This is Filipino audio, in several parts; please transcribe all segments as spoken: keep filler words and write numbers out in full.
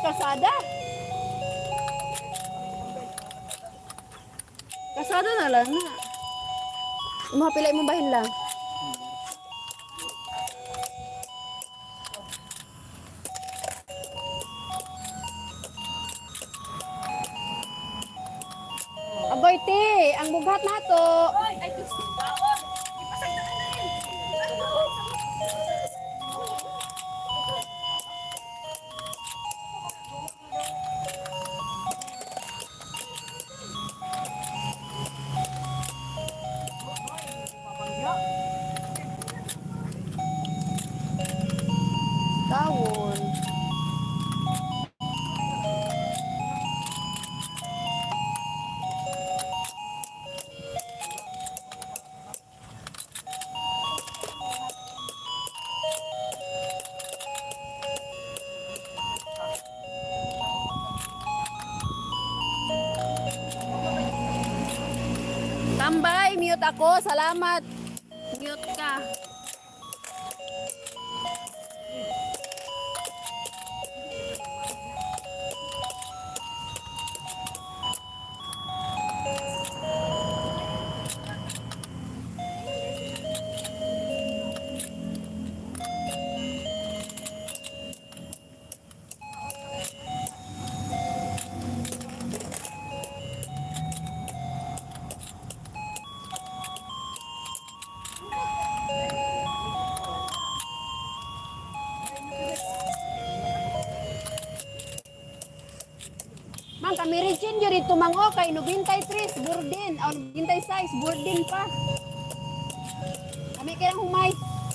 kasada. Kasada na lang na. Mga pilay mo bahin lang. Aboy ti, ang bughat na to. Ay, gusto ba? Ipasag na ka na rin. Tawon. Tambay, mute ako. Salamat. Mute ka. Mang kami Richin yun dito mango kay ninety-three burdin o ninety-six burdin pa. Kami kaya humay.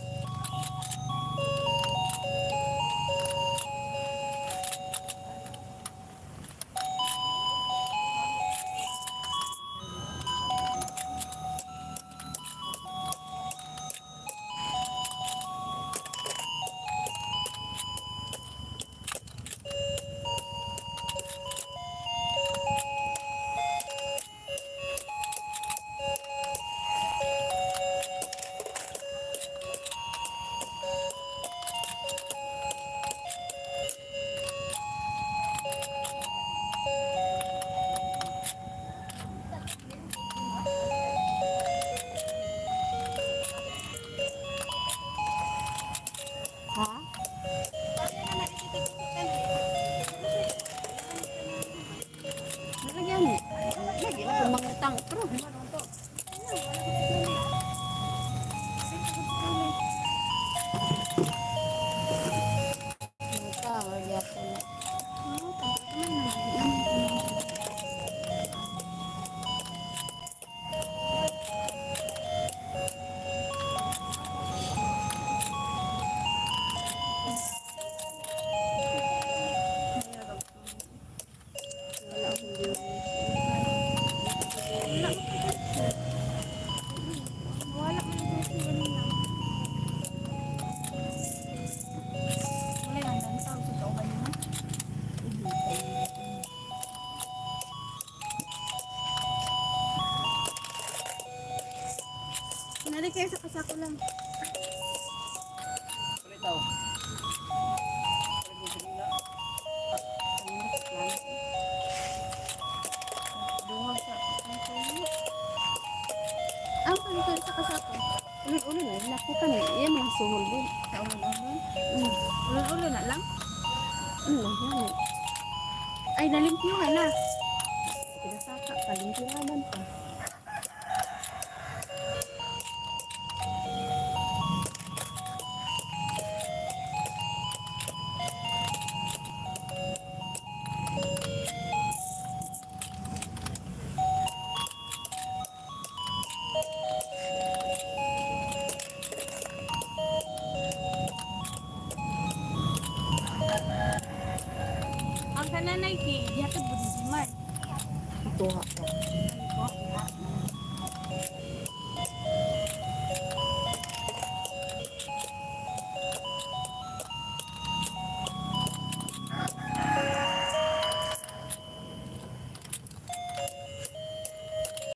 Mangutang pero nari kayo sa kasako lang. Ulit daw. Ang kanito sa kasako. Ulit-ulit na. Nakutan eh. Iyan mga sumul din. Ulit-ulit? Ulit-ulit na lang? Ano lang yan eh. Ay, nalimpyo ka na. Pinasaka. Palimpyo ka man pa.